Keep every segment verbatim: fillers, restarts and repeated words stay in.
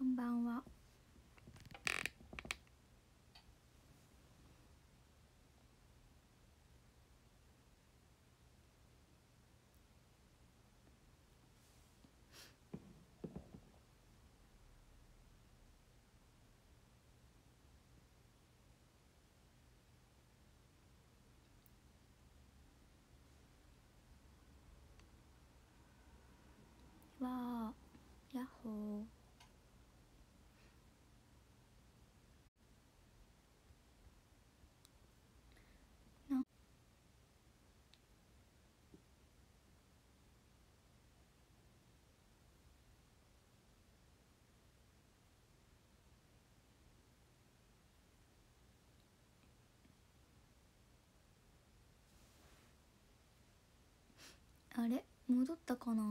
んばんは。わー、やっほー。なあれ戻ったかな。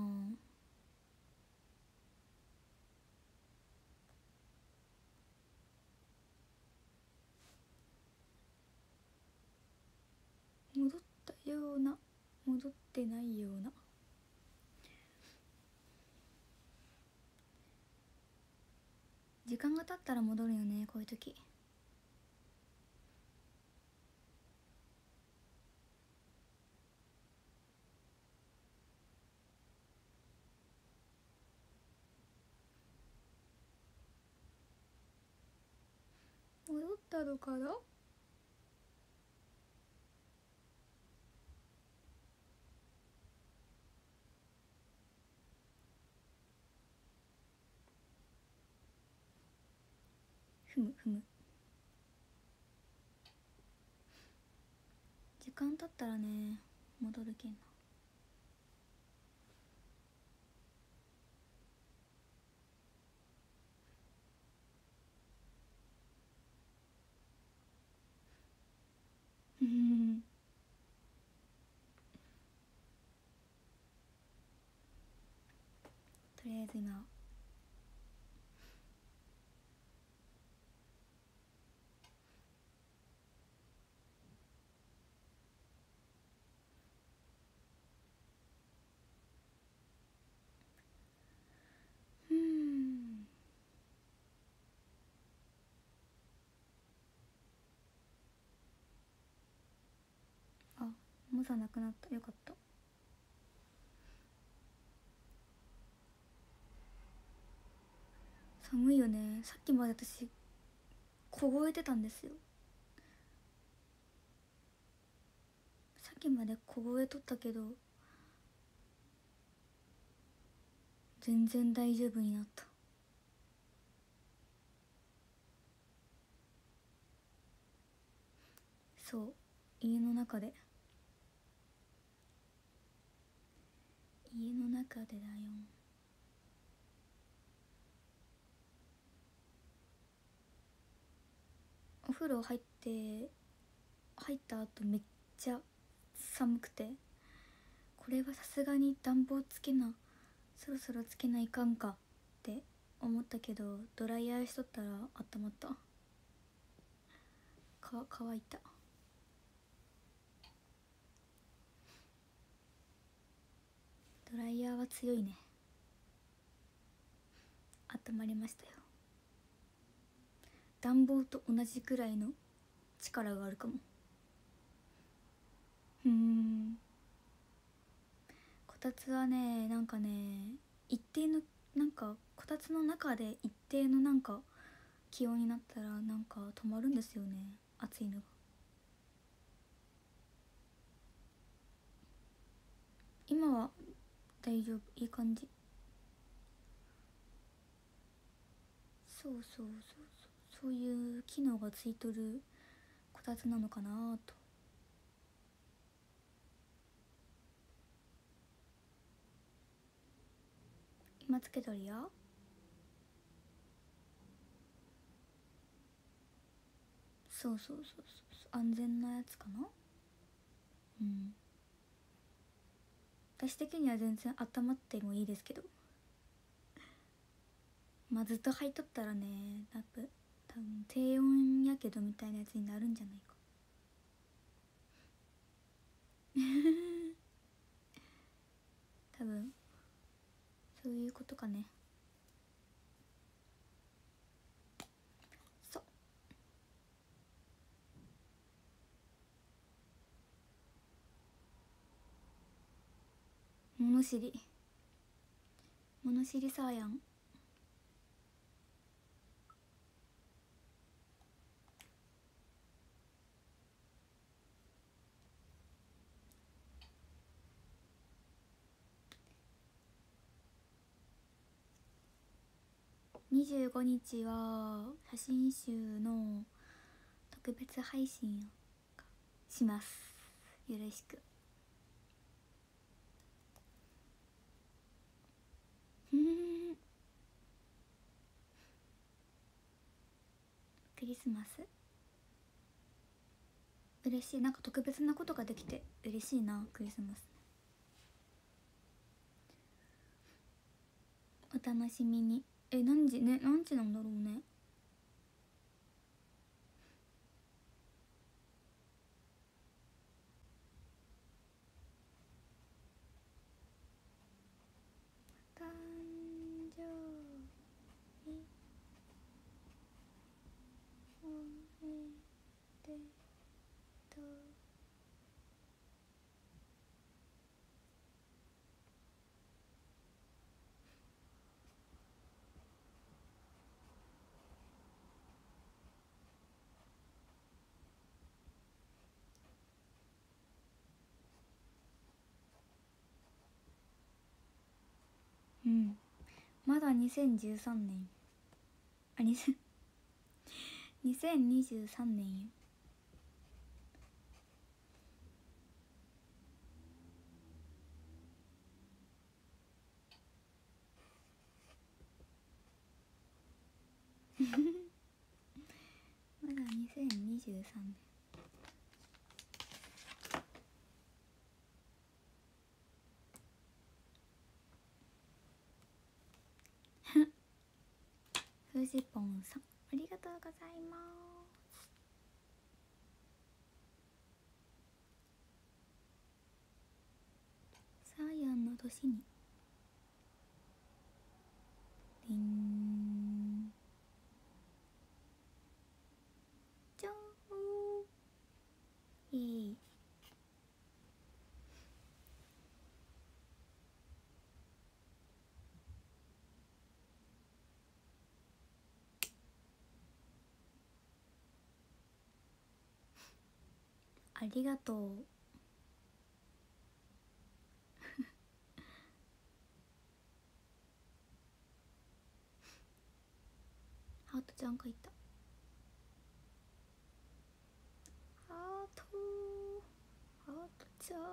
戻ったような戻ってないような。時間が経ったら戻るよね、こういう時。戻ったのかな。ふむふむ。時間経ったらね戻るけんな。うんとりあえず今うんあ、もさなくなった。よかった。寒いよね。さっきまで私凍えてたんですよ。さっきまで凍えとったけど全然大丈夫になった。そう、家の中で家の中でだよ。お風呂入って入った後めっちゃ寒くて、これはさすがに暖房つけなそろそろつけないかんかって思ったけど、ドライヤーしとったらあったまった。か乾いた。ドライヤーは強いね。温まりましたよ。暖房と同じくらいの力があるかも。うーんこたつはね、なんかね一定のなんかこたつの中で一定のなんか気温になったらなんか止まるんですよね、暑いのが。今は大丈夫、いい感じ。そうそうそうそう、そういう機能がついとるこたつなのかなと。今つけとるよ。そうそうそうそう、安全なやつかな。うん、私的には全然温まってもいいですけど、まあずっと履いとったらね、多分多分低温やけどみたいなやつになるんじゃないか。多分そういうことかね。 物知り物知りさーやん。にじゅうごにちは写真集の特別配信をします。よろしく。クリスマス嬉しい。なんか特別なことができて嬉しいな。クリスマスお楽しみに。え、何時ね、何時なんだろうね。誕生日おめでとう。うん、まだにせんじゅうさんねん、あ、にせんにせんにじゅうさんねんよ。まだにせんにじゅうさんねん。フジポンさん、ありがとうございます。サーヤンの年にリンジョーいい。ありがとう。ハートちゃんがいた。ハートハートちゃんハ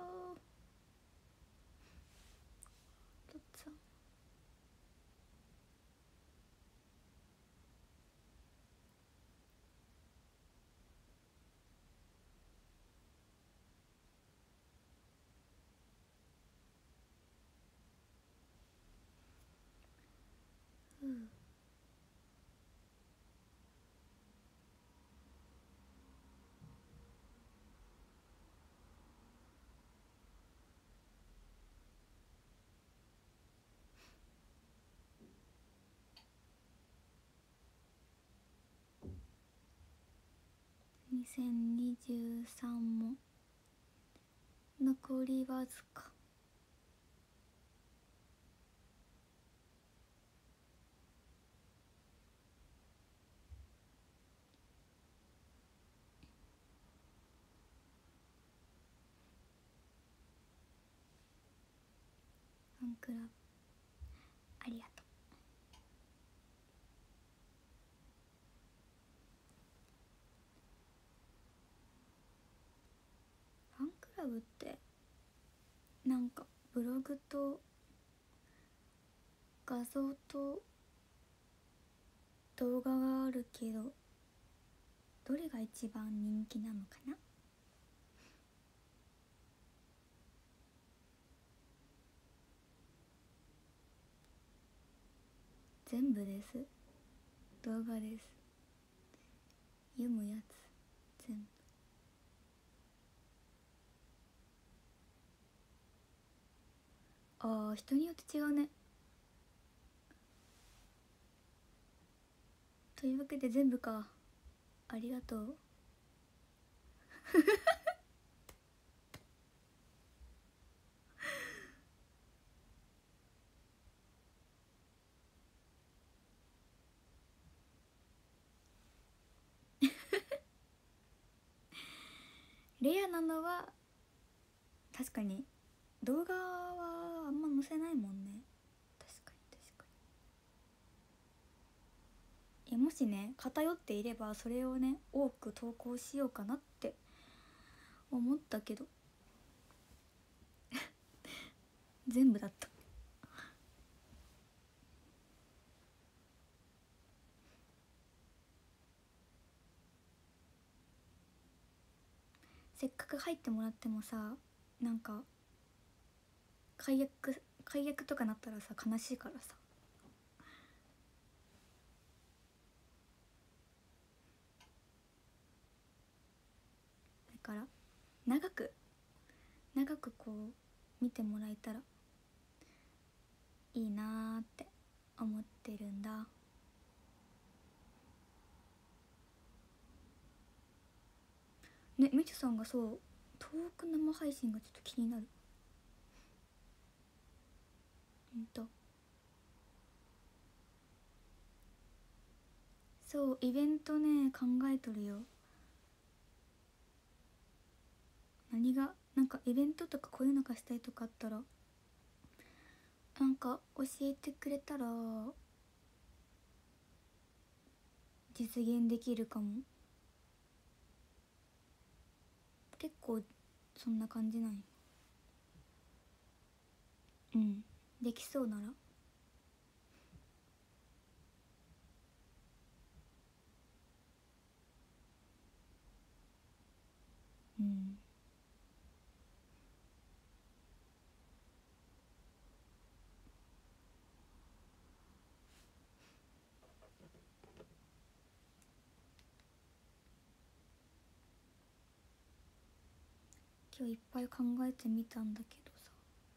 ートちゃん。うん、にせんにじゅうさんも残りわずか。ファンクラブありがとう。ファンクラブってなんかブログと画像と動画があるけど、どれが一番人気なのかな。全部です。動画です。読むやつ全部。ああ、人によって違うね。というわけで全部か。ありがとう。 レアなのは確かに動画はあんま載せないもんね。確かに確かに。いやもしね偏っていればそれをね多く投稿しようかなって思ったけど全部だった。せっかく入ってもらってもさ、なんか解約解約とかなったらさ悲しいからさ。だから長く長くこう見てもらえたらいいなーって思ってるんだ。ね、みちゅさんがそう遠く生配信がちょっと気になる。ほんとそうイベントね考えとるよ。何がなんかイベントとかこういうのがしたいとかあったらなんか教えてくれたら実現できるかも。結構そんな感じなんよ。うんできそうなら。うん今日いっぱい考えてみたんだけどさ、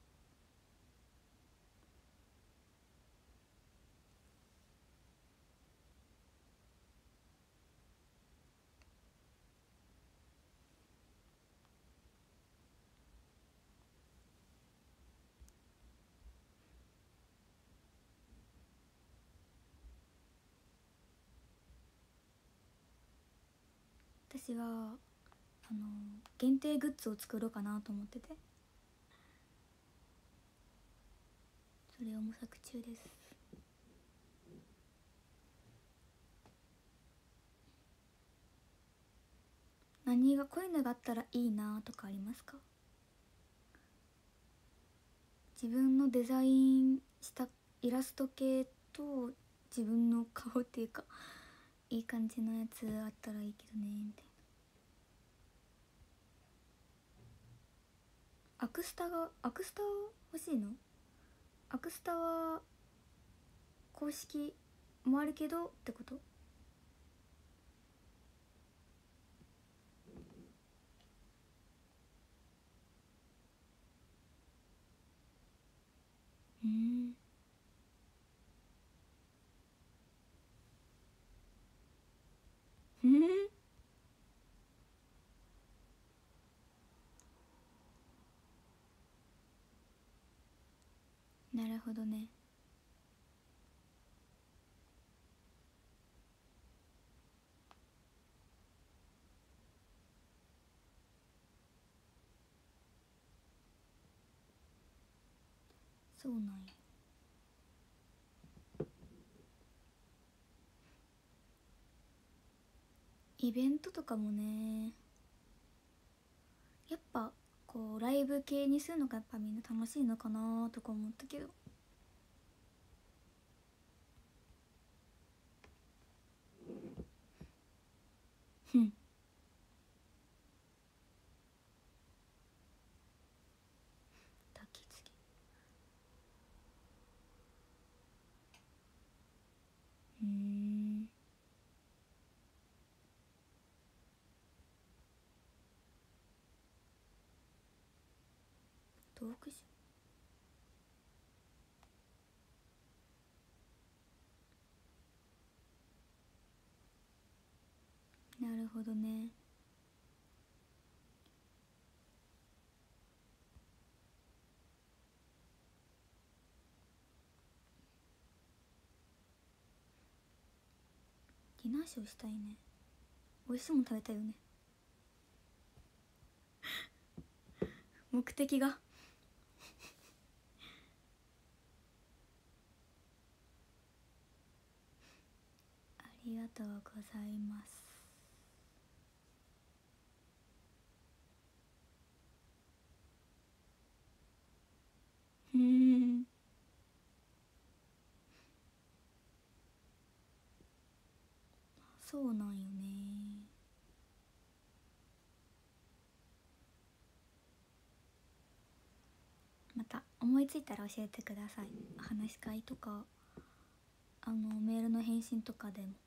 私はあの限定グッズを作ろうかなと思ってて、それを模索中です。何がこういうのがあったらいいなとかありますか？自分のデザインしたイラスト系と自分の顔っていうかいい感じのやつあったらいいけどねみたいな。アクスタがアクスタ欲しいの？アクスタは公式もあるけどってこと？うんうんなるほどね。そうなんや。イベントとかもねやっぱこうライブ系にするのがやっぱみんな楽しいのかなとか思ったけど。ふん焚き付け。うーんトークショーなるほどね。ディナーショーしたいね。美味しいもん食べたいよね。 目的がありがとうございます。うんそうなんよね。また思いついたら教えてください。話し会とかあのメールの返信とかでも。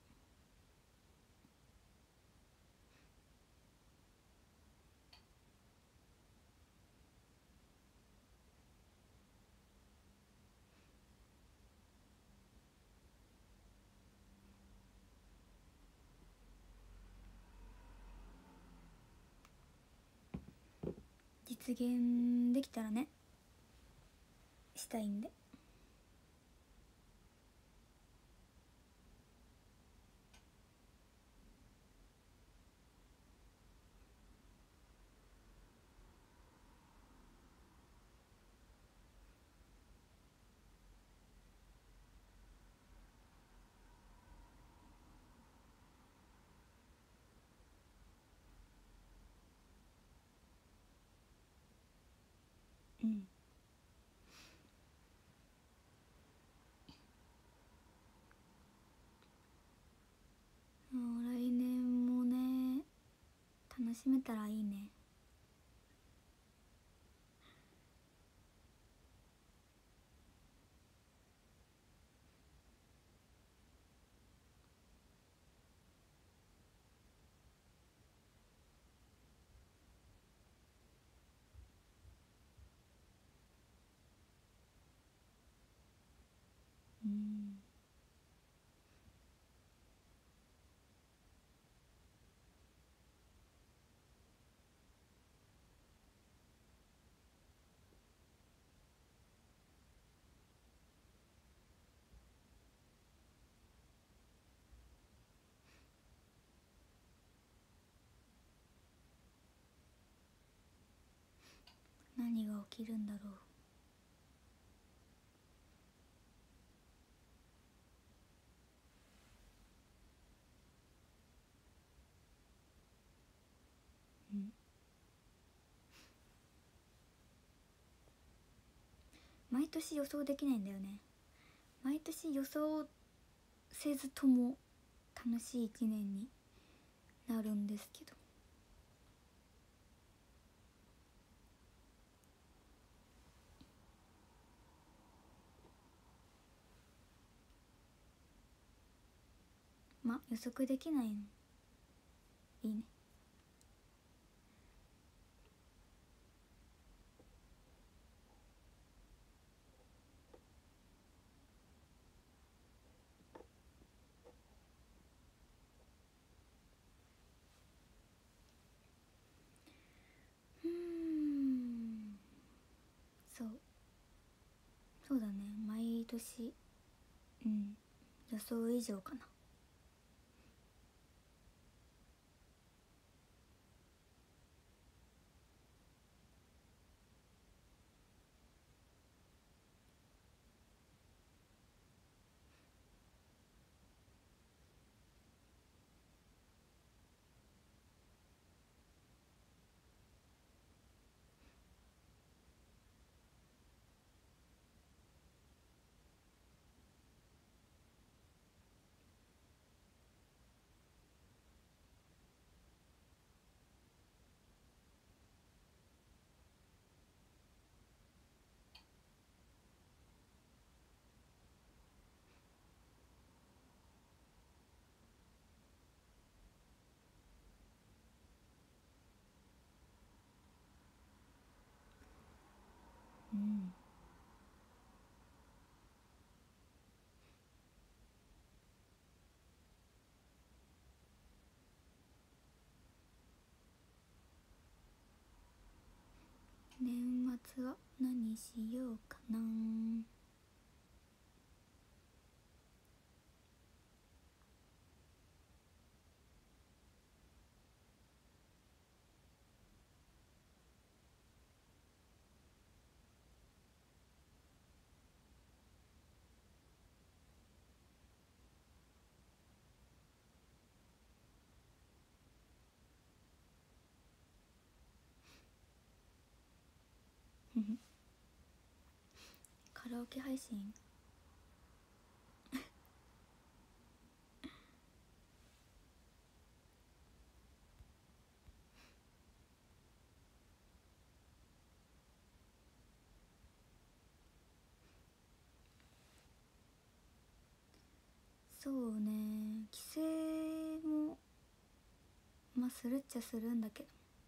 実現できたらねしたいんで。うんもう来年もね楽しめたらいいね。うん何が起きるんだろう。うん毎年予想できないんだよね。毎年予想せずとも楽しい一年になるんですけど。ま予測できないのいいね。うーんそうそうだね毎年うん予想以上かな。うん年末は何しようかな。 カラオケ配信そうね、帰省もまあするっちゃするんだけど、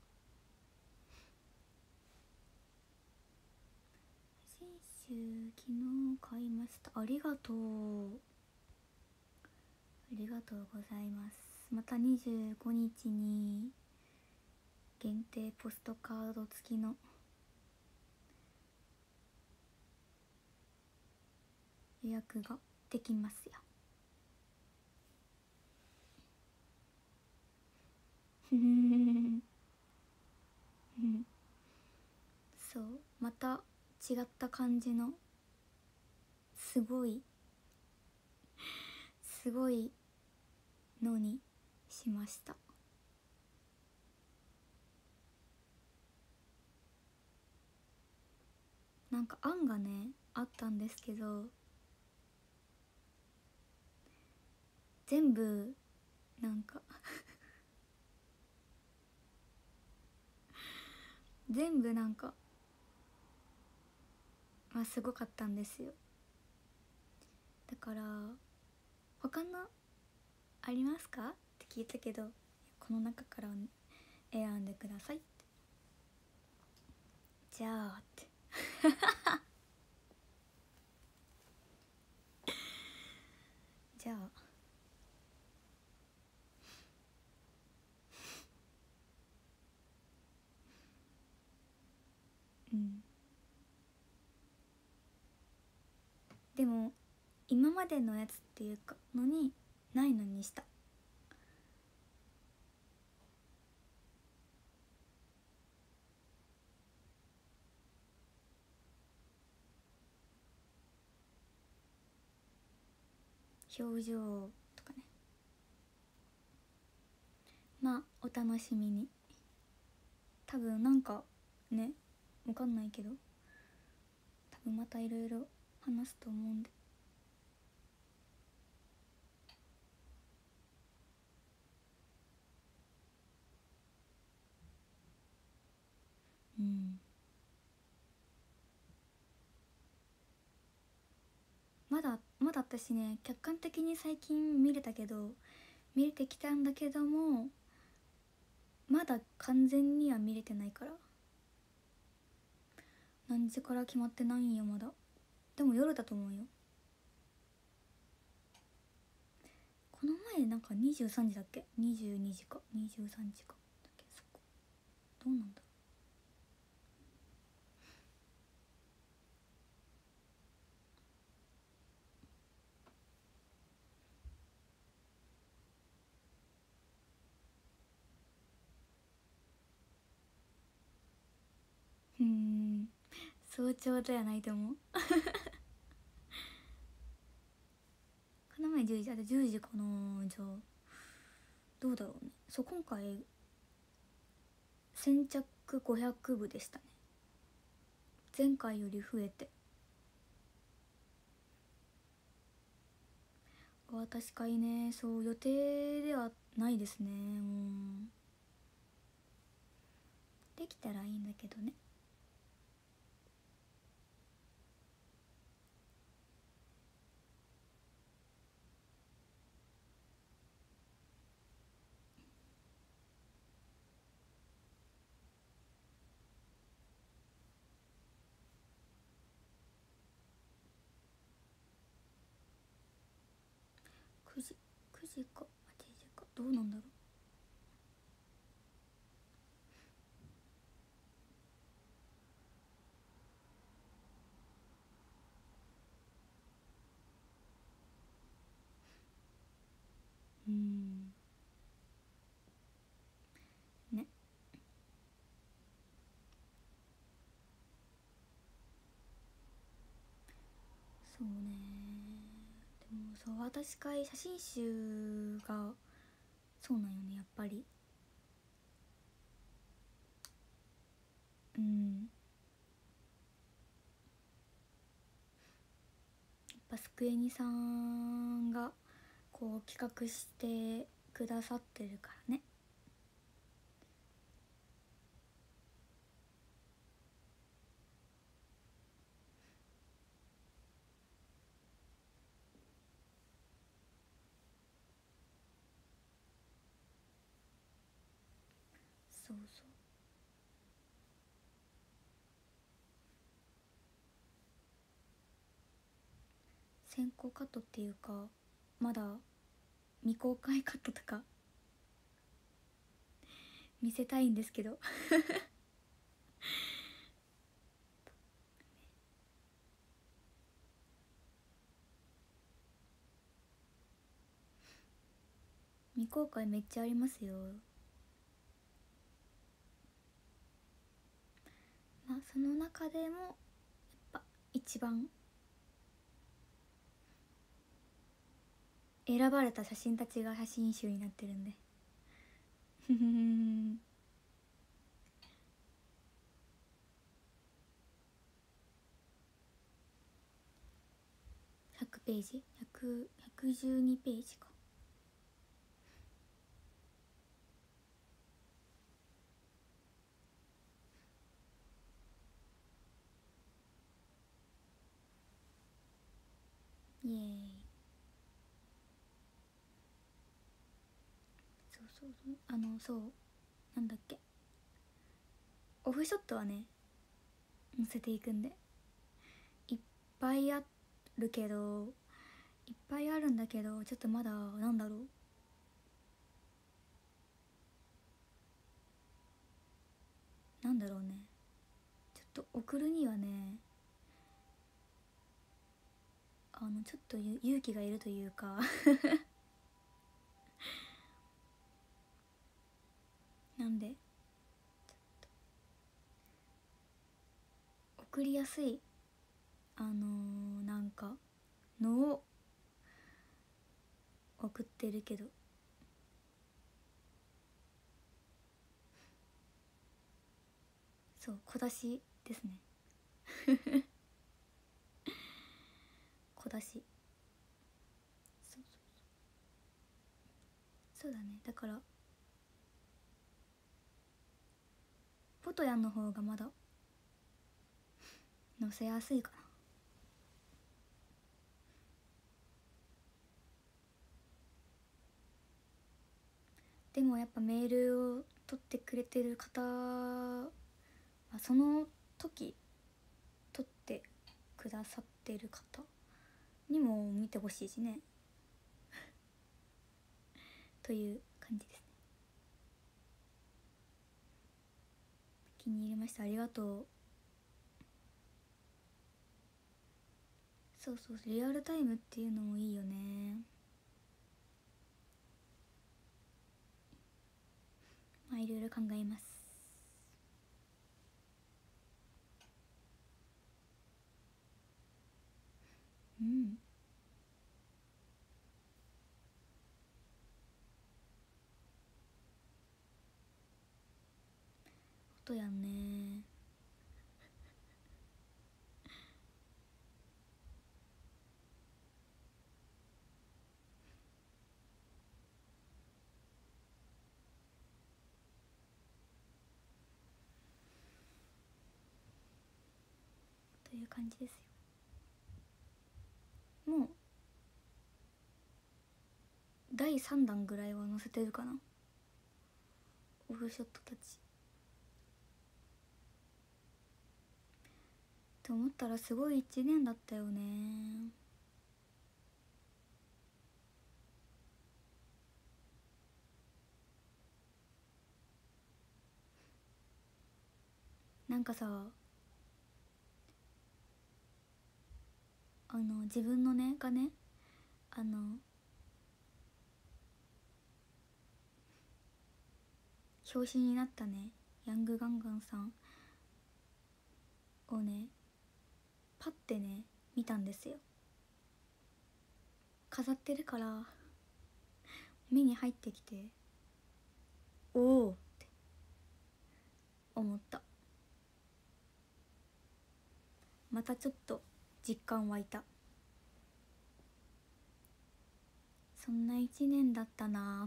新種昨日買いました。ありがとう、ありがとうございます。またにじゅうごにちに限定ポストカード付きの予約ができますよ。そう、また違った感じのすごいすごいのにしました。なんか案がねあったんですけど、全部なんか全部なんかまあすごかったんですよ。だから他のありますかって聞いたけど、この中から選んでくださいって。じゃあってじゃあうん、でも今までのやつっていうかのにないのにした。表情とかね、まあお楽しみに。多分なんかね、わかんないけど多分またいろいろ話すと思うんで。うん、まだまだ私ね客観的に最近見れたけど見れてきたんだけども、まだ完全には見れてないから。何時から決まってないんよまだ。でも夜だと思うよ。この前なんかにじゅうさんじだっけ、にじゅうにじかにじゅうさんじかだっけ。そこどうなんだ。うーん、早朝ではないと思うこの前じゅうじ、あとじゅうじかな。じゃあどうだろうね。そう、今回先着ごひゃくぶでしたね。前回より増えて。あ、確かにね、そう予定ではないですね。もうできたらいいんだけどね。くじくじかはちじか、どうなんだろう。うーんね。そうね。でもそう、私会写真集がそうなんよね、やっぱり。うん、 ぱスクエニさんがこう企画してくださってるからね。そうそう。先行カットっていうかまだ未公開カットとか見せたいんですけど未公開めっちゃありますよ。まあその中でもやっぱ一番選ばれた写真たちが写真集になってるんでふふふん。ひゃくページ、ひゃく、ひゃくじゅうにページか。イエーイ。そうそうそう、あのそうなんだっけ、オフショットはね載せていくんで、いっぱいあるけどいっぱいあるんだけどちょっとまだなんだろうなんだろうね、ちょっと送るにはね、あのちょっとゆ勇気がいるというかなんで送りやすいあのー、なんかのを送ってるけど、そう小出しですね小出し。そうそうそうだね。だからポトヤンの方がまだ載せやすいかな。でもやっぱメールを取ってくれてる方はその時取ってくださってる方にも見てほしいしねという感じですね。気に入りました、ありがとう。そうそう、リアルタイムっていうのもいいよね。まあいろいろ考えます。うん、ことやんね。という感じですよ。もうだいさんだんぐらいは載せてるかな、オフショットたち。と思ったらすごいいちねんだったよね。なんかさ、あの自分のねがね、あの表紙になったねヤングガンガンさんをねパッてね見たんですよ。飾ってるから目に入ってきて、おおって思った。またちょっと実感湧いた。 そんな一年だったなーって。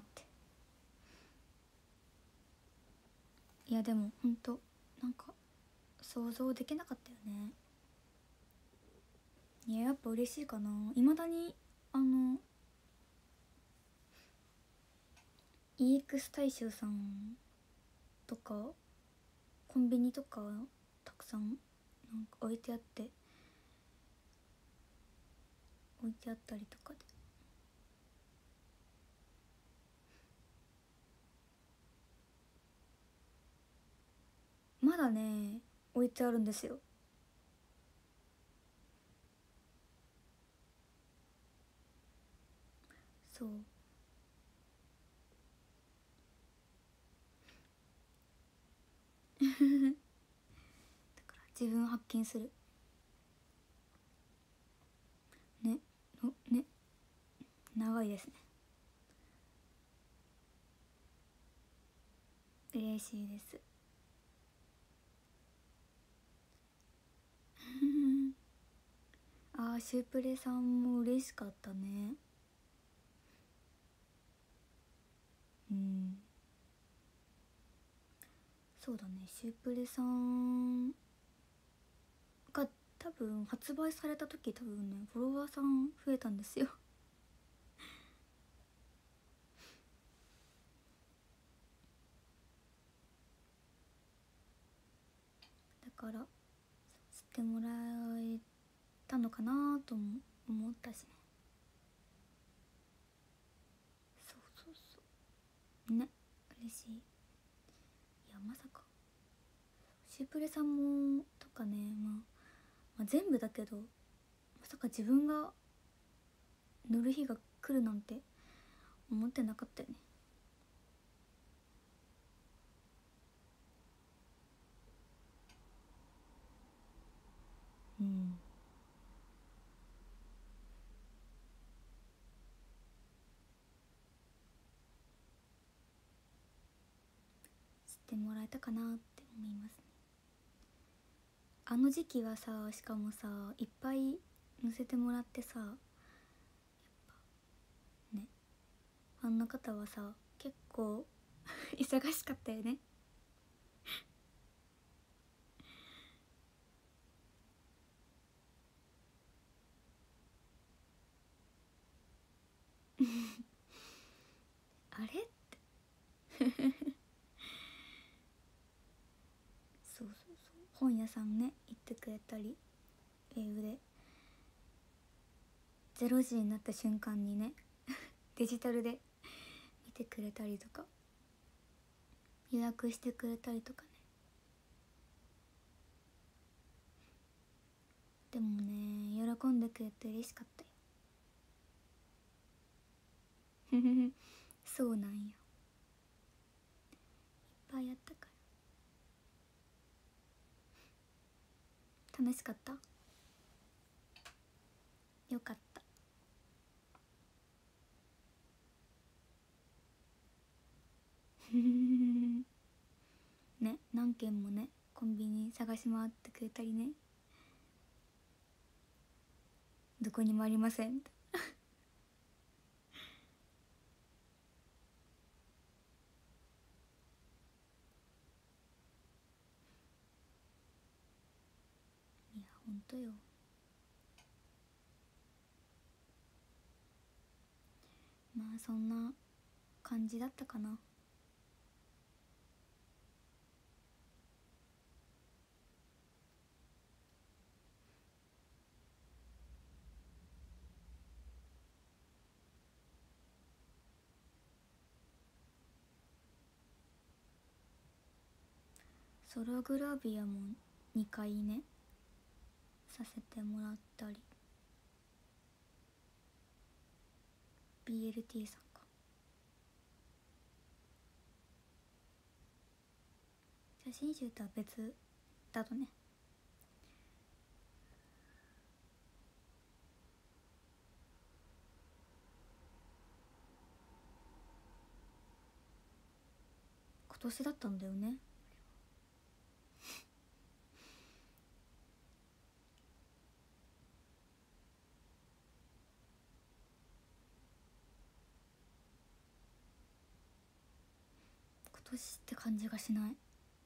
いやでもほんとなんか想像できなかったよね。いややっぱ嬉しいかな。いまだにあの イーエックス 大衆さんとかコンビニとかたくさんなんか置いてあって置いてあったりとかで、まだね置いてあるんですよ。そうだから自分発見するねのね長いですね。嬉しいですあーシュープレさんも嬉しかったね。うんそうだね、シュープレさんが多分発売された時多分ねフォロワーさん増えたんですよだから知ってもらえたのかなとも思ったしね。そうそうそうね嬉しい。いやまさかシュープレさんもとかね、まあ、まあ全部だけどまさか自分が乗る日が来るなんて思ってなかったよね。うん知ってもらえたかなって思いますね。あの時期はさしかもさいっぱい載せてもらってさねファンの方はさ結構忙しかったよねあれそうそうそう本屋さんね行ってくれたりウェブでゼロじになった瞬間にねデジタルで見てくれたりとか予約してくれたりとかね。でもね喜んでくれて嬉しかったよそうなんよ、いっぱいやったから楽しかった。よかったね何軒もねコンビニ探し回ってくれたりね、どこにもありませんいやほんとよ。まあそんな感じだったかな。ソログラビアもにかいねさせてもらったり、 ビーエルティー さんか、写真集とは別だとね。今年だったんだよね。 年って感じがしない。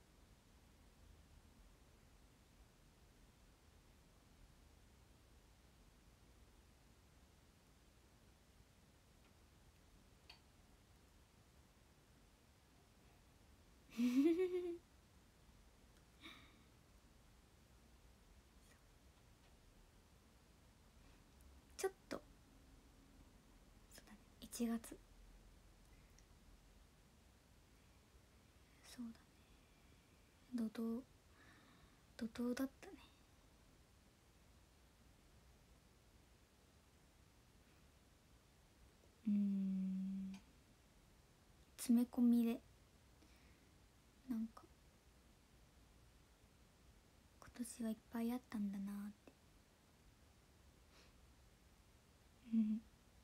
ちょっとそうだね、いちがつ、そうだね、怒涛怒涛だったね。うーん、詰め込みでなんか今年はいっぱいあったんだなーって。うん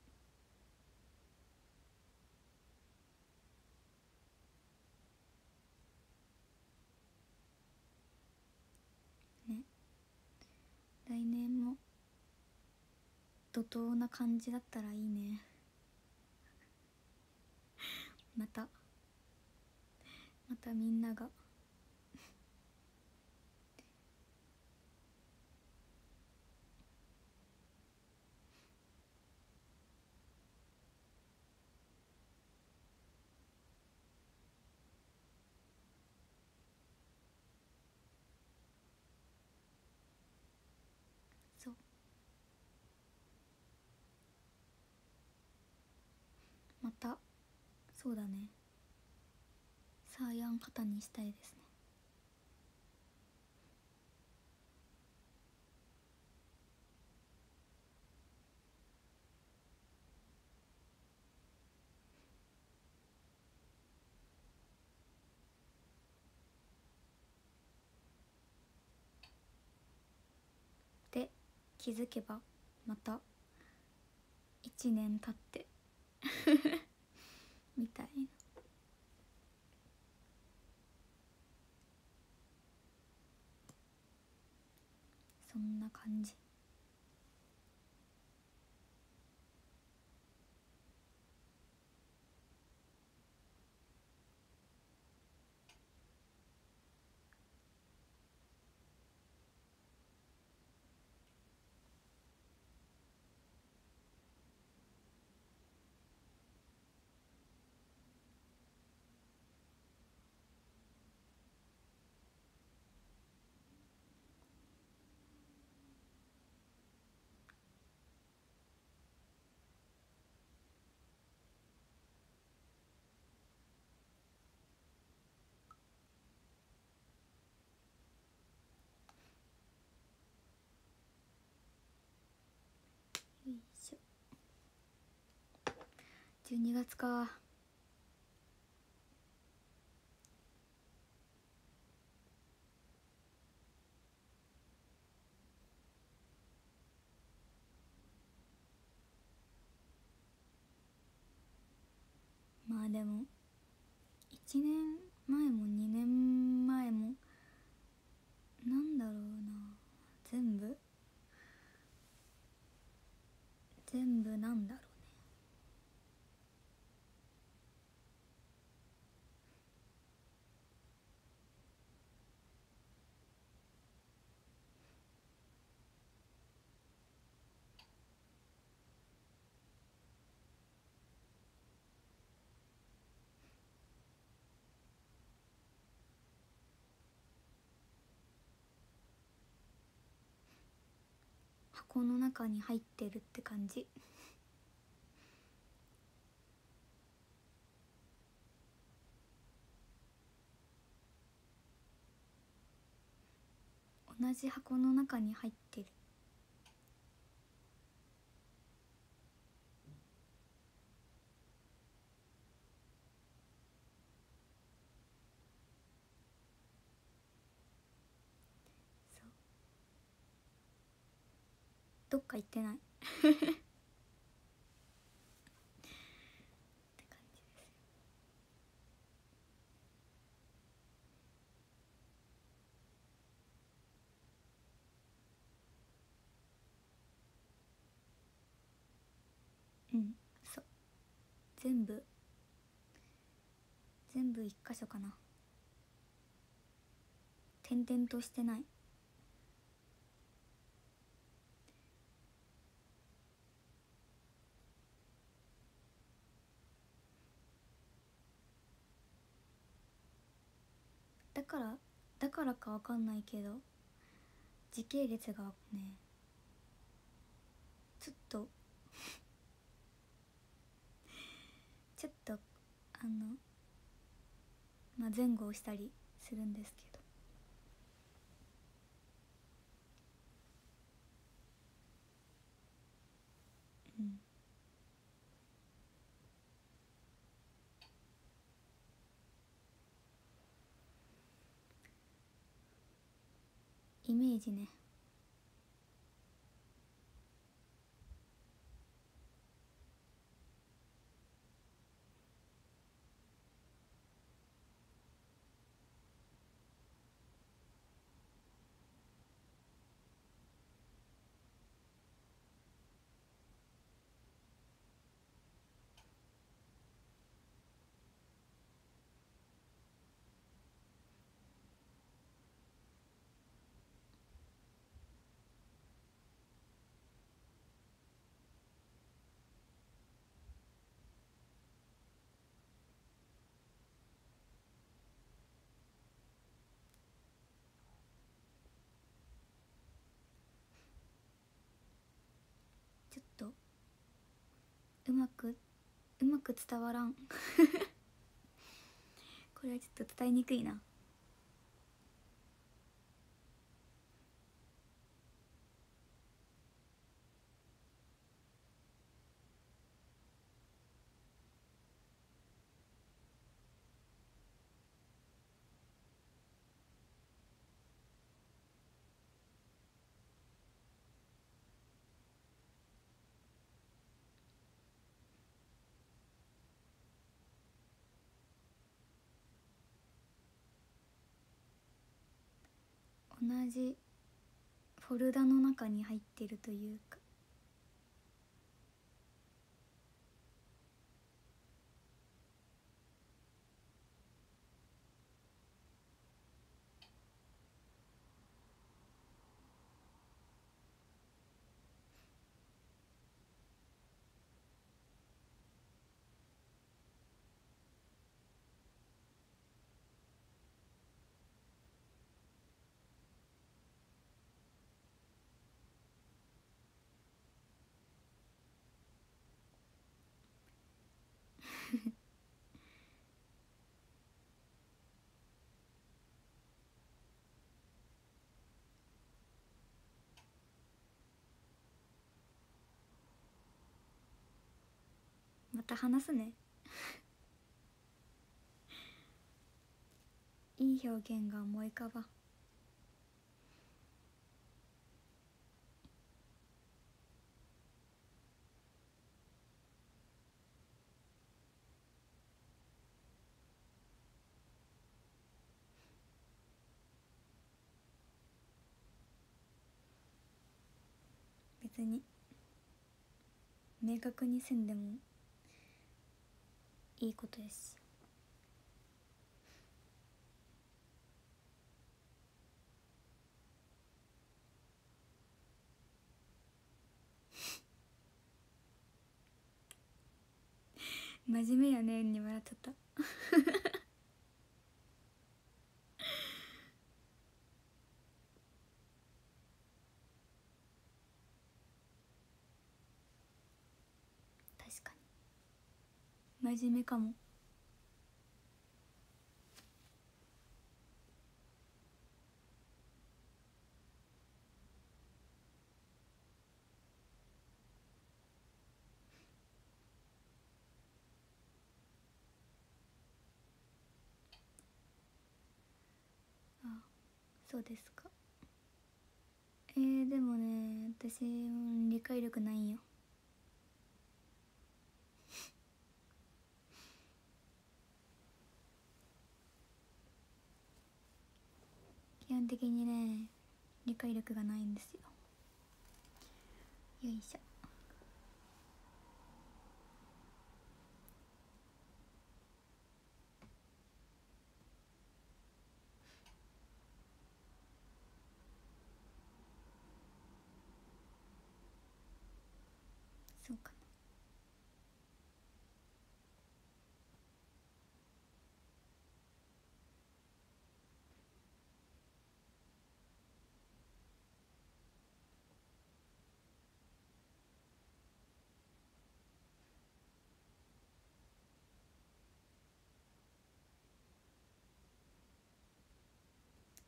ね、来年も怒涛な感じだったらいいね。またまたみんながそう、またそうだね、サーヤン肩にしたいですね。で気づけばまたいちねん経ってみたいな、そんな感じ。よいしょ、じゅうにがつか。まあでもいちねんまえもにねんまえもなんだろうな、全部全部なんだろうね。箱の中に入ってるって感じ。同じ箱の中に入ってる。そう、どっか行ってないって感じですよ。うん、そう、全部全部一箇所かな。点々としてない。だからだからかわかんないけど時系列がねちょっとちょっとあのまあ前後をしたりするんですけど、うんイメージね。ちょっとうまくうまく伝わらんこれはちょっと伝えにくいな。同じフォルダの中に入ってるというか、また話すねいい表現が思い浮かばん。別に明確にせんでもいいことやし。真面目やねんに笑っちゃった確かに真面目かも。あ、そうですか。えー、でもね私理解力ないんよ基本的にね理解力がないんですよ。よいしょ。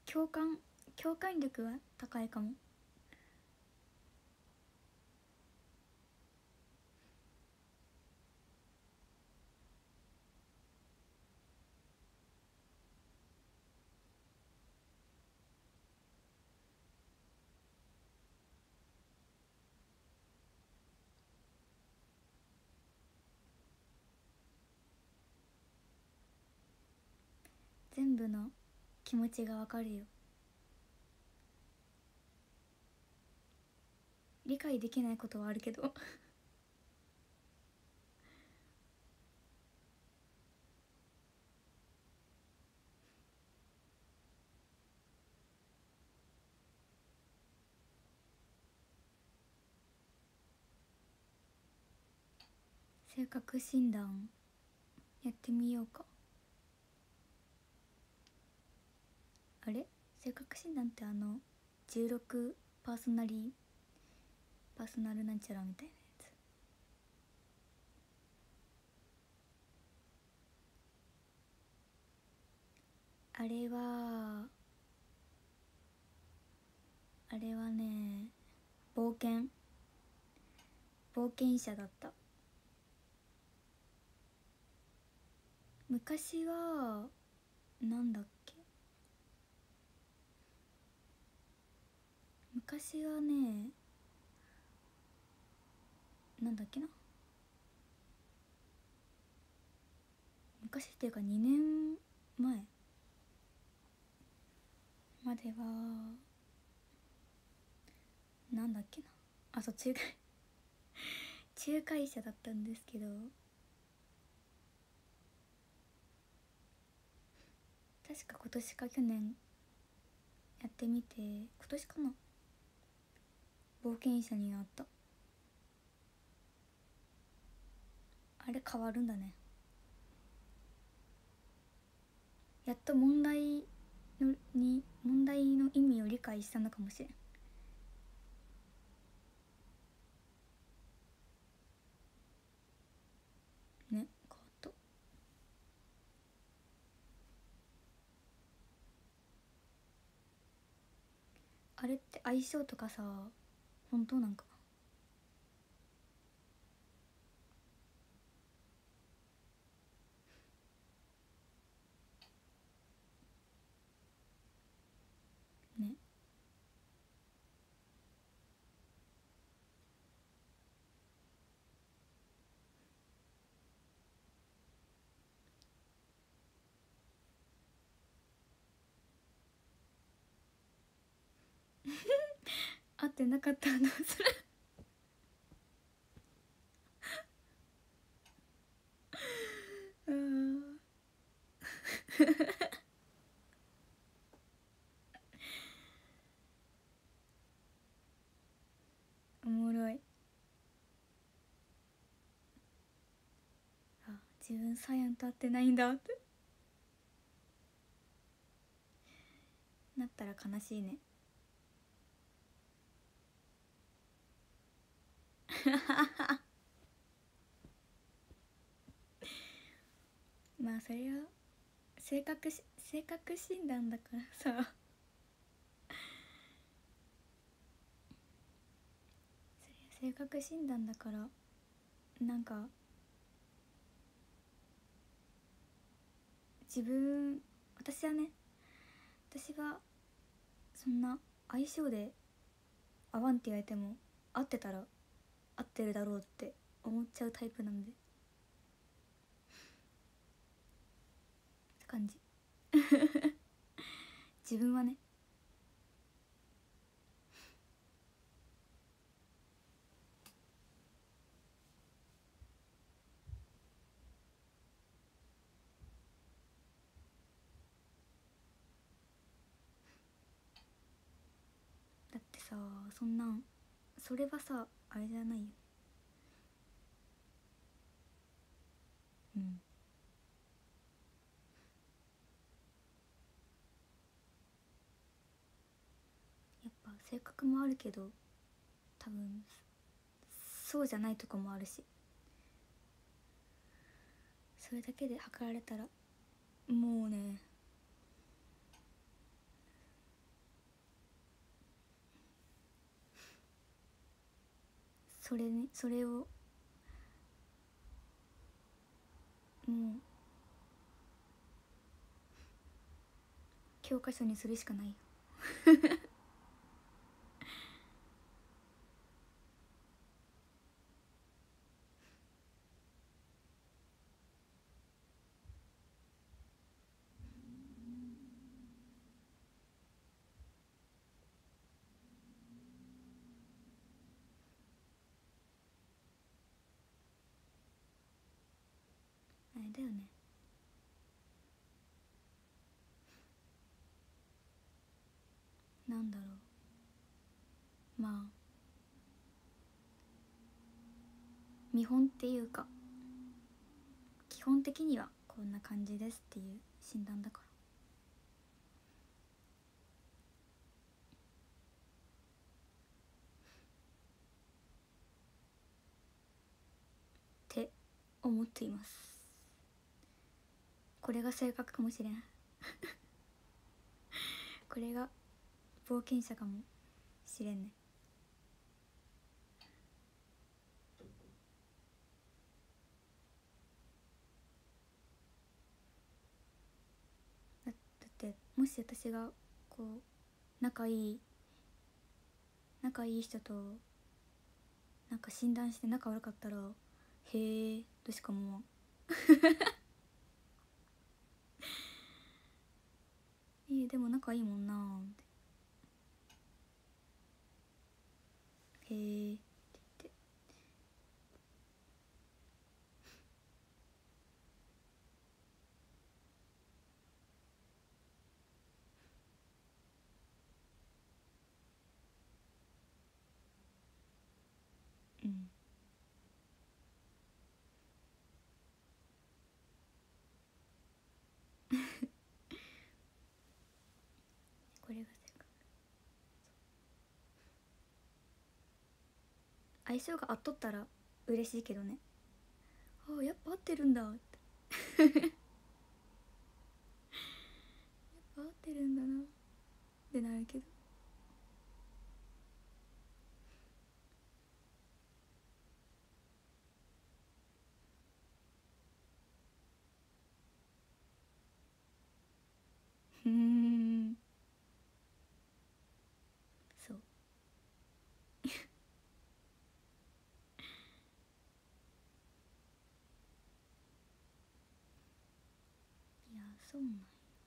共感共感力は高いかも。全部の気持ちがわかるよ。理解できないことはあるけど性格診断やってみようか。あれ、性格診断ってあのじゅうろくパーソナリパーソナルなんちゃらみたいなやつ。あれはあれはね、冒険冒険者だった。昔はなんだっけ、昔はね、なんだっけな、昔っていうかにねんまえまではなんだっけな、あ、そう、仲介仲介者だったんですけど、確か今年か去年やってみて、今年かな、冒険者になった。あれ変わるんだね。やっと問題のに問題の意味を理解したのかもしれん。ね、変わった。あれって相性とかさ、本当なんかなね。合ってなかったらどうするうんおもろい。あ、自分サイアンと合ってないんだってなったら悲しいねまあそれは性格し性格診断だからさそれは性格診断だから、なんか自分私はね私はそんな相性で合わんって言われても合ってたら合ってるだろうって思っちゃうタイプなんで、って感じ自分はね。だってさ、そんなんそれはさあれじゃないよ。うん、やっぱ性格もあるけど多分そうじゃないとこもあるし、それだけで測られたらもうね、 それね、それをもう教科書にするしかないよあれだよね。なんだろう、まあ見本っていうか基本的にはこんな感じですっていう診断だからって思っています。これが正確かもしれんこれが冒険者かもしれんね。だだってもし私がこう仲いい仲いい人となんか診断して仲悪かったらへえとしか思わんえー、でも仲いいもんなーってへえって言ってうんこれが正解。相性が合っとったら嬉しいけどね。ああやっぱ合ってるんだってやっぱ合ってるんだなってなるけどうーんそういやそうなんや。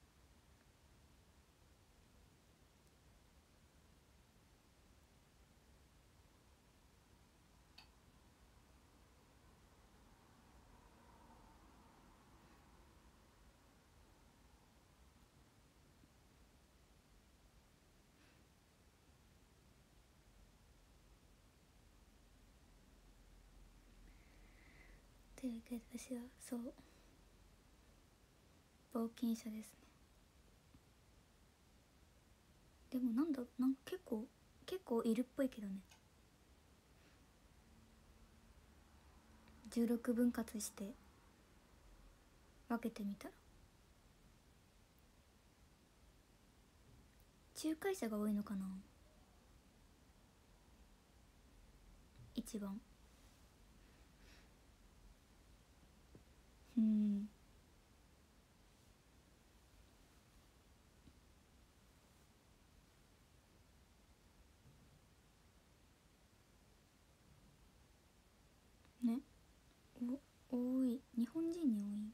というわけで私はそう冒険者ですね。でもなんだなんか結構結構いるっぽいけどね。じゅうろくぶん割して分けてみたら仲介者が多いのかな一番。うんねお多い日本人に多い。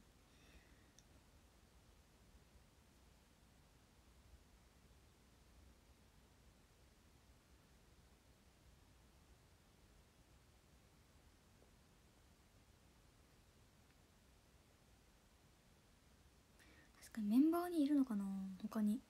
確かにメンバーにいるのかな他に。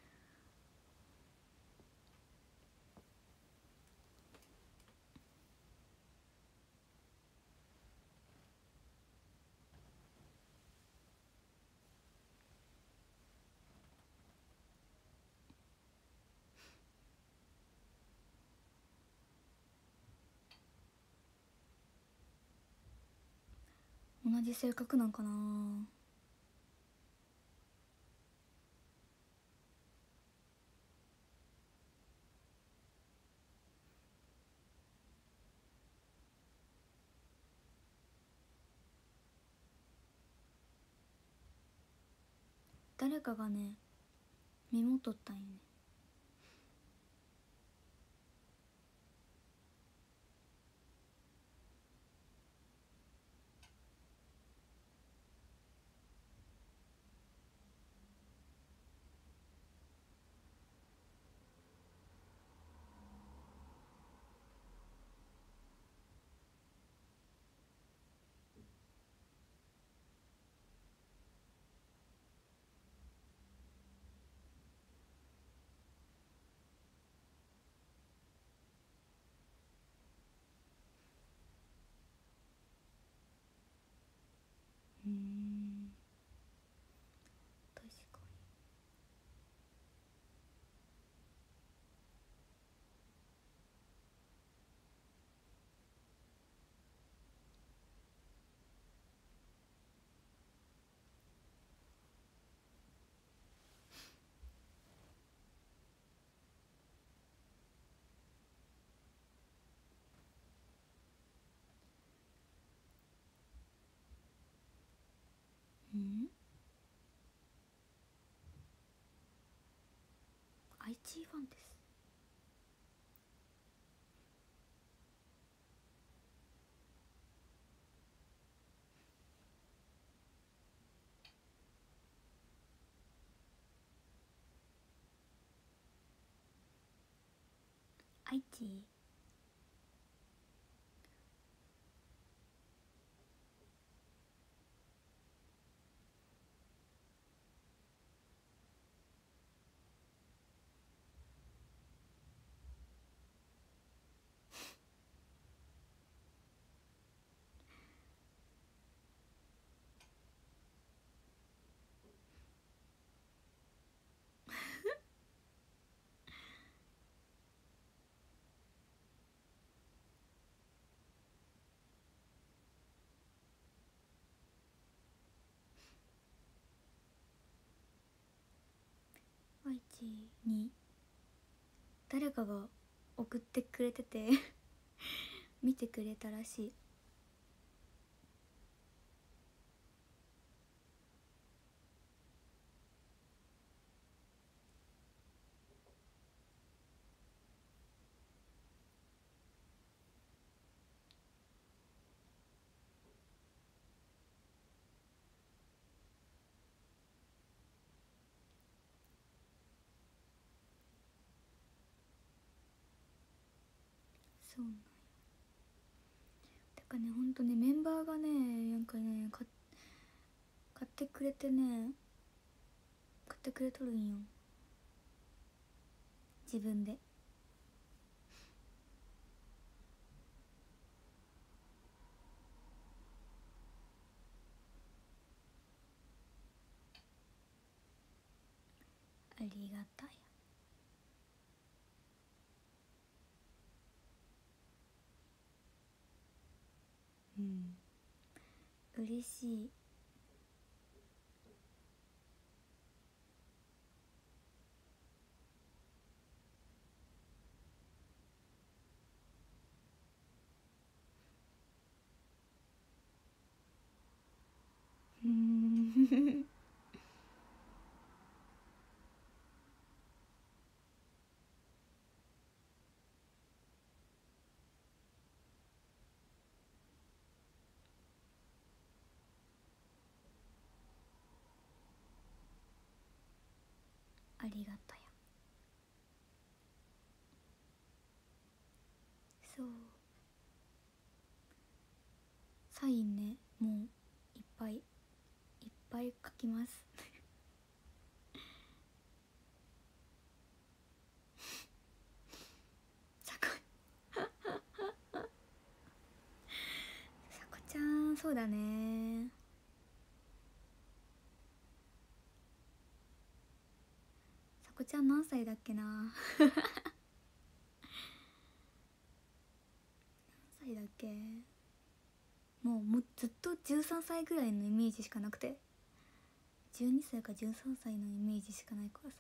同じ性格なんかな。 誰かがねメモ取ったんよね。うーん、確かに。うん、アイチー ファンです。アイチー、アイチーに誰かが送ってくれてて見てくれたらしい。そうなんや。てかね、ほんとね、メンバーがねなんかね買買ってくれてね買ってくれとるんよ、自分で。ありがたや。うん、嬉しい。うん。ありがたや。そう、サインね、もういっぱいいっぱい書きますさこさこちゃん、そうだね。さこちゃん何歳だっけな何歳だっけ。もうもうずっとじゅうさんさいぐらいのイメージしかなくて、じゅうにさいかじゅうさんさいのイメージしかないからさ、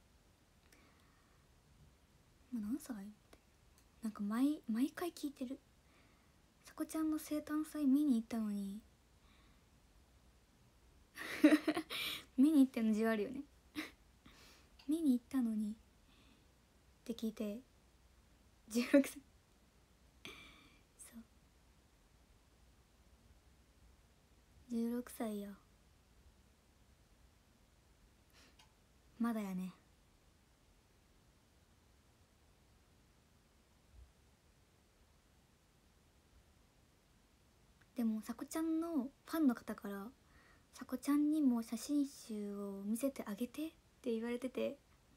今何歳ってなんか毎毎回聞いてる。さこちゃんの生誕祭見に行ったのに見に行っての字あるよね見に行ったのにって聞いてじゅうろくさいそうじゅうろくさいよまだやね。でもさこちゃんのファンの方からさこちゃんにも写真集を見せてあげてって言われてて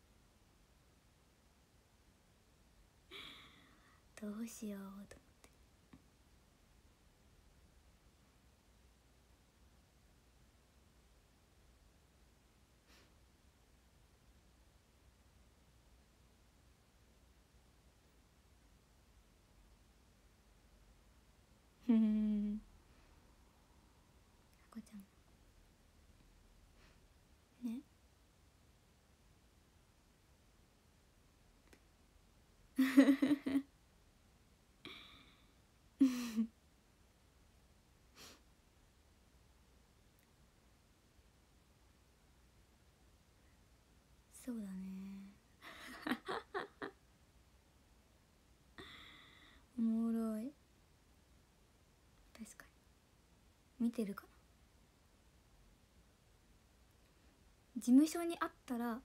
どうしようと思ってうんさこちゃんねそうだねおもろい。確かに見てるかな。事務所にあったら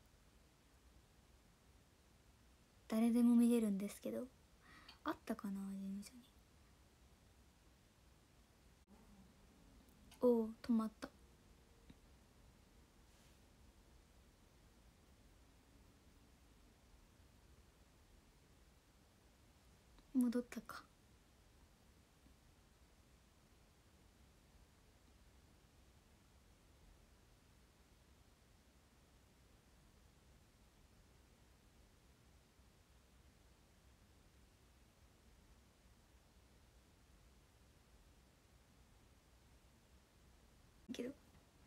誰でも見れるんですけど、あったかな事務所に。おお止まった。戻ったか。けど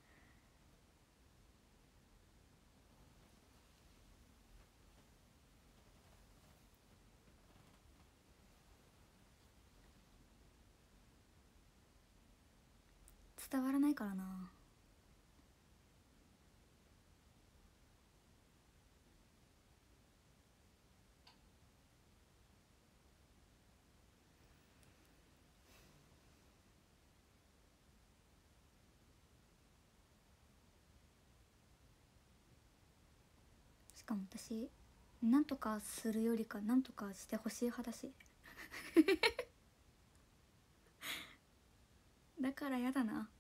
伝わらないからな。しかも私なんとかするよりかなんとかしてほしい派だしだからやだな。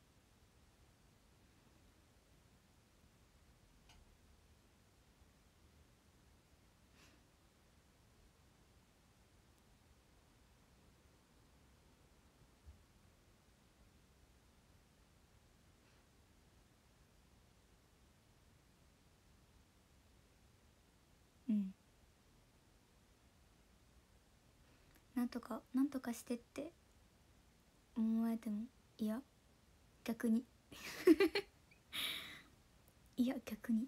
うんなんとかなんとかしてって思われてもいや逆にいや逆に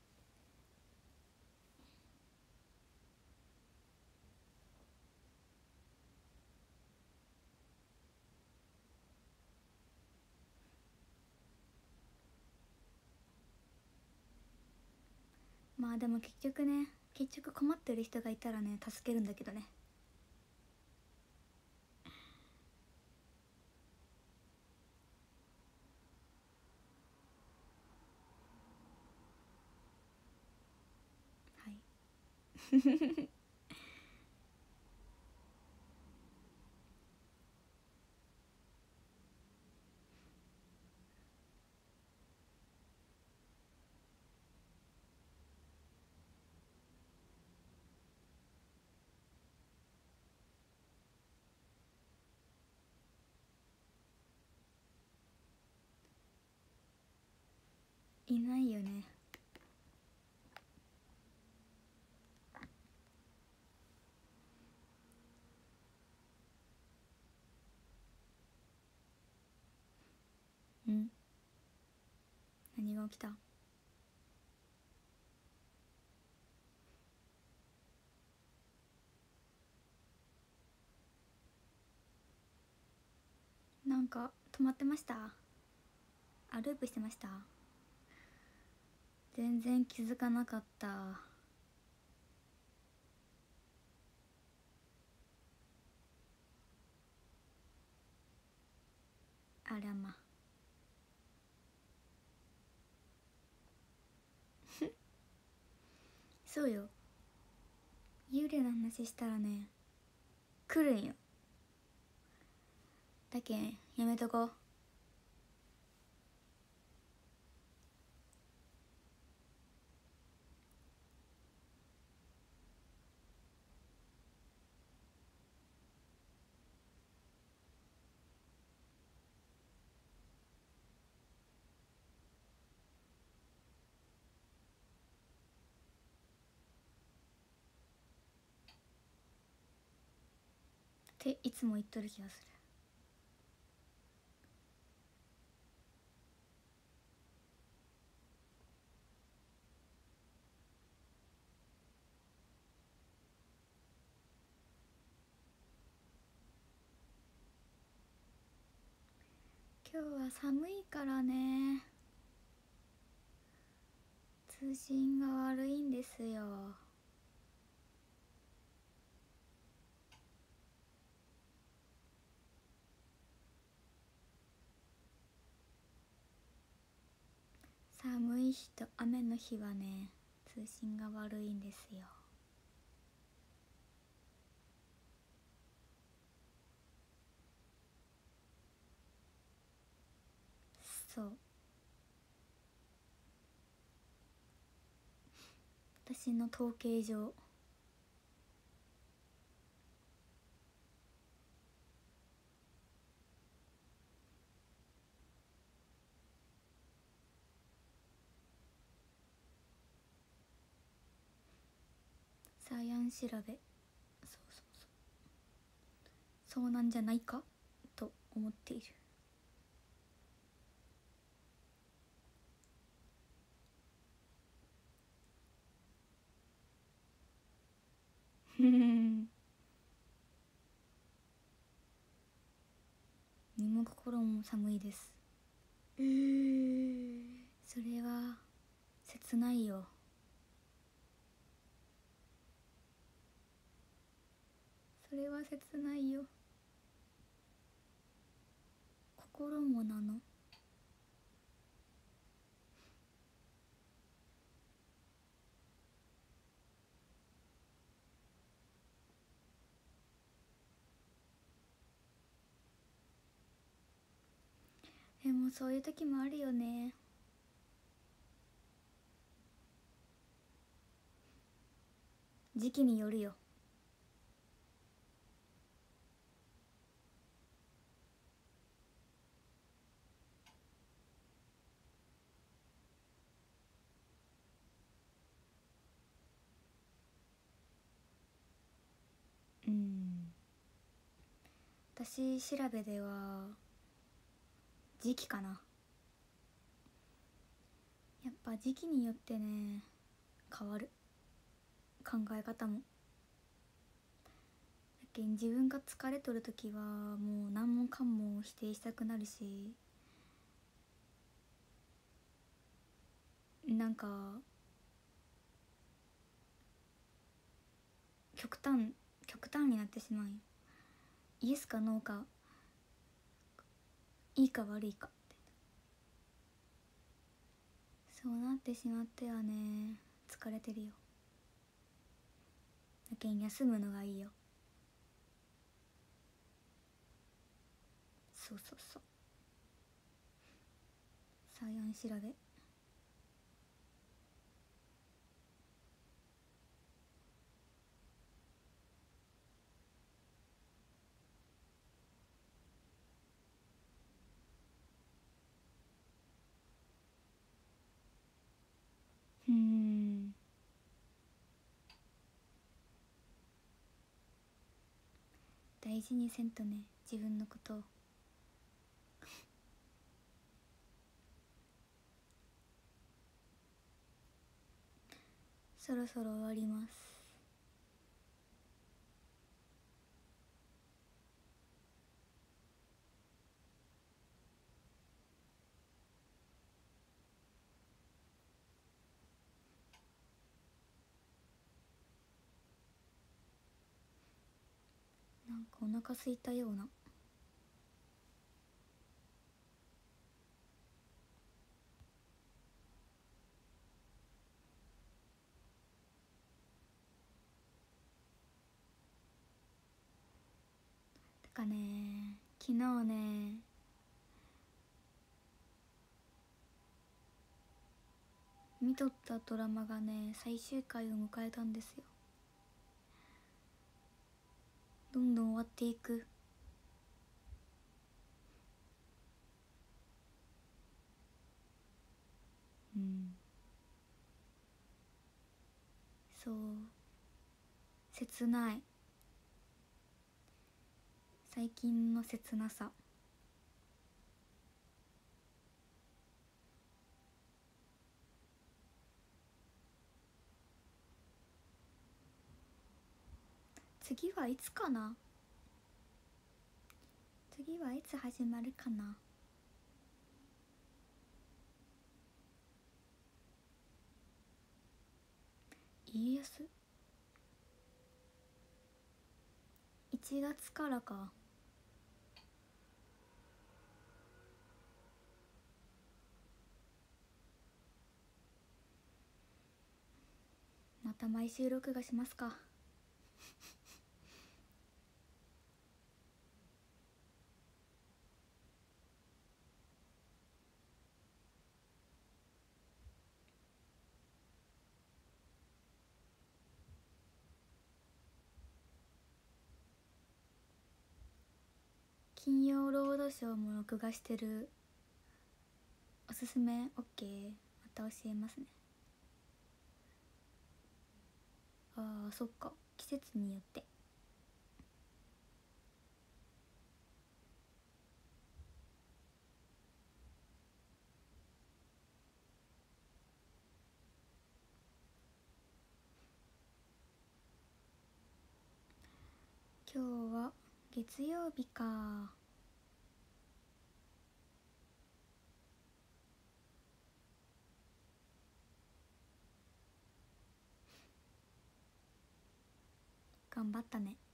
まあでも結局ね結局困ってる人がいたらね助けるんだけどね。はいいないよね。うん何が起きた。なんか止まってました。あループしてました。 全然気づかなかった。あらま。そうよ、幽霊の話したらね来るんよ。だけんやめとこう。っていつも言っとる気がする。今日は寒いからね、通信が悪いんですよ。寒い日と雨の日はね通信が悪いんですよ。そう、私の統計上。サイアン調べ、そうそうそうそうなんじゃないかと思っている。ふふん、身も心も寒いです。えー、それは切ないよ。それは切ないよ。心もなの。でもそういう時もあるよね。時期によるよ。うん、私調べでは時期かな。やっぱ時期によってね変わる、考え方も。だけん自分が疲れとる時はもう何もかも否定したくなるし、なんか極端極端になってしまうよ。イエスかノーか、いいか悪いかって、そうなってしまってはね疲れてるよ。だけん休むのがいいよ。そうそうそう、サイアン調べ。うーん、大事にせんとね自分のことを。そろそろ終わります。 なんかお腹空いたような。てかね、昨日ね見とったドラマがね最終回を迎えたんですよ。どんどん終わっていく。うん、そう切ない。最近の切なさ。次はいつかな。次はいつ始まるかな。家康いちがつからか。また毎週録画しますか。金曜ロードショーも録画してる。おすすめ OK。 また教えますね。あーそっか、季節によって。今日は月曜日か。頑張ったね。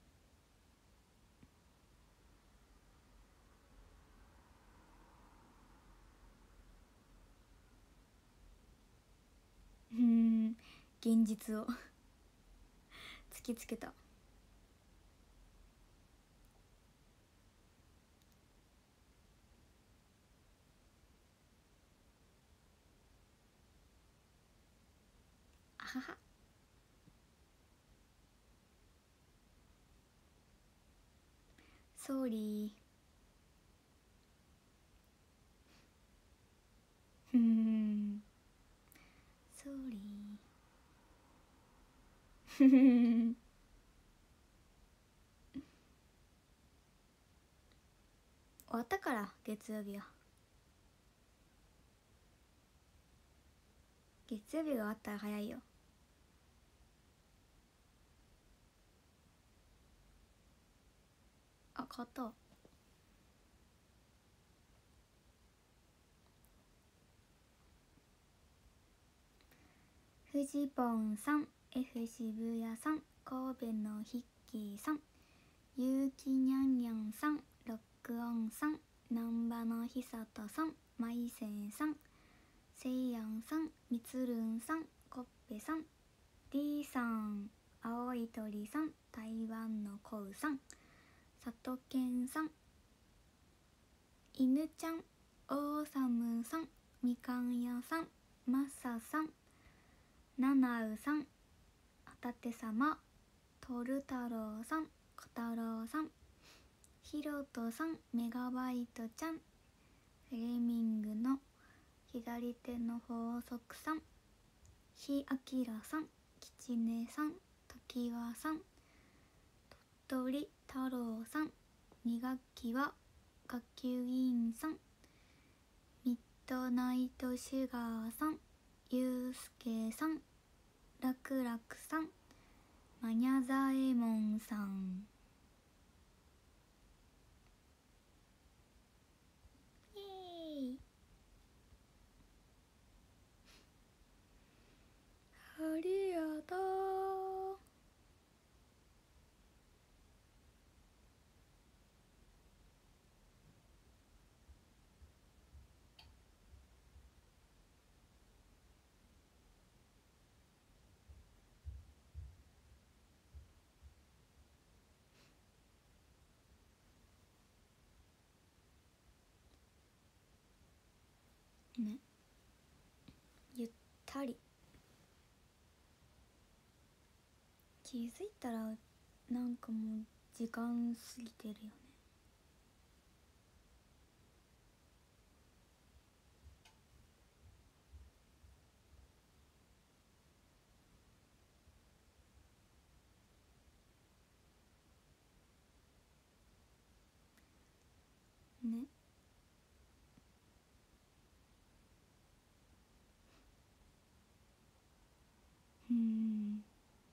うん、現実を突きつけた。あはは。ソーリー。うんソーリー。終わったから月曜日は。月曜日が終わったら早いよ。あ、変わったわ。フジポンさん、 F 渋谷さん、神戸のヒッキーさん、ゆうきにゃんにゃんさん、ロックオンさん、なんばのひさとさん、まいせんさん、せいやんさん、みつるんさん、こっぺさん、りーさん、青い鳥さん、台湾のこうさん、さとけんさん、いぬちゃん、オーサムさん、みかんやさん、まささん、ななうさん、ホタテさま、とる太郎さん、こたろうさん、ひろとさん、メガバイトちゃん、フレミングの左手の法則さん、ひあきらさん、きちねさん、ときわさん、とり太郎さん、に学期は学級委員さん、ミッドナイトシュガーさん、ゆうすけさん、らくらくさん、まにゃざえもんさん。イエーイ。ありがとう。 ね、ゆったり気づいたらなんかもう時間過ぎてるよね。ね、うーん、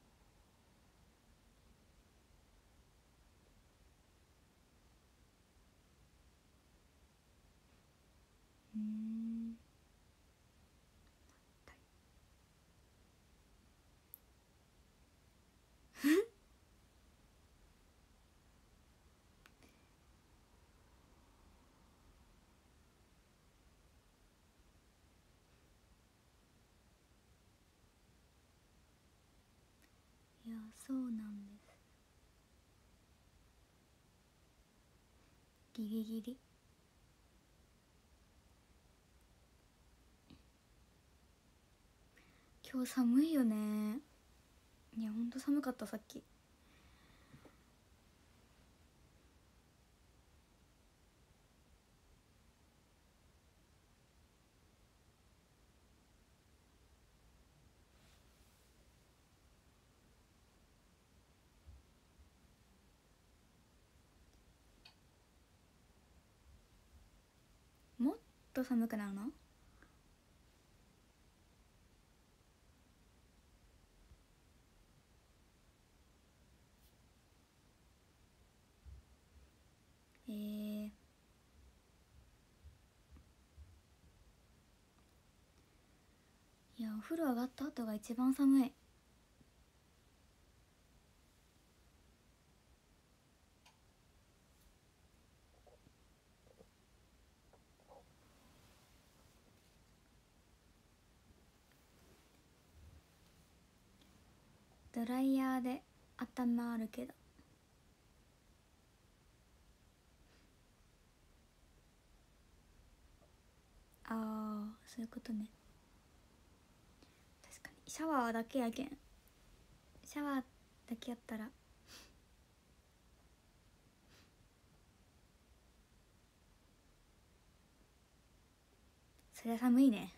うーん、いやそうなんです。ギリギリ。今日寒いよね。いやほんと寒かったさっき。もっと寒くなるの？えー、いやお風呂上がった後が一番寒い。ドライヤーで温まるけど。ああそういうことね。確かにシャワーだけやけん、シャワーだけやったらそりゃ寒いね。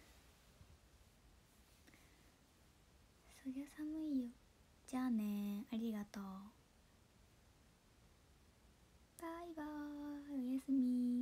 そりゃ寒いよ。じゃあね、ありがとう。バイバーイ、おやすみ。